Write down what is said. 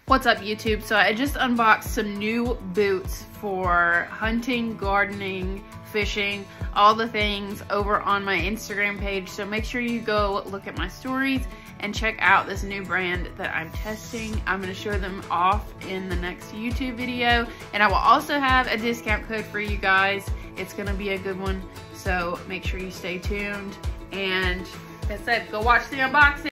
What's up, YouTube? So I just unboxed some new boots for hunting, gardening, fishing, all the things over on my Instagram page. So make sure you go look at my stories and check out this new brand that I'm testing. I'm going to show them off in the next YouTube video. And I will also have a discount code for you guys. It's going to be a good one. So make sure you stay tuned. And like I said, go watch the unboxing.